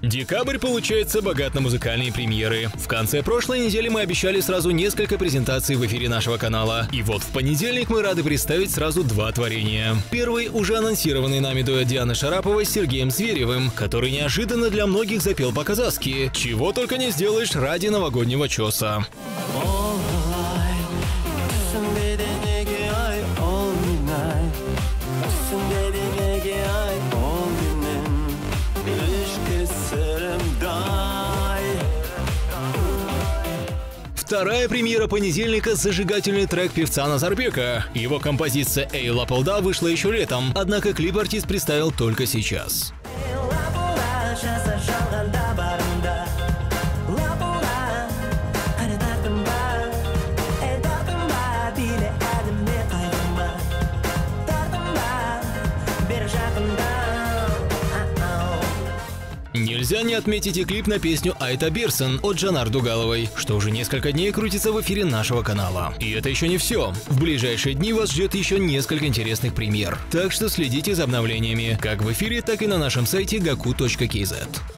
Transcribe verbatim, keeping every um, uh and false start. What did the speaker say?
Декабрь получается богат на музыкальные премьеры. В конце прошлой недели мы обещали сразу несколько презентаций в эфире нашего канала. И вот в понедельник мы рады представить сразу два творения. Первый — уже анонсированный нами дуэт Дианы Шараповой с Сергеем Зверевым, который неожиданно для многих запел по-казахски. Чего только не сделаешь ради новогоднего чёса. Вторая премьера понедельника — зажигательный трек певца Назарбека. Его композиция «Эй, Лапылда» вышла еще летом, однако клип артист представил только сейчас. Нельзя не отметить и клип на песню «Айта Бирсен» от Жанар Дугаловой, что уже несколько дней крутится в эфире нашего канала. И это еще не все. В ближайшие дни вас ждет еще несколько интересных премьер. Так что следите за обновлениями как в эфире, так и на нашем сайте гаку точка кей зет.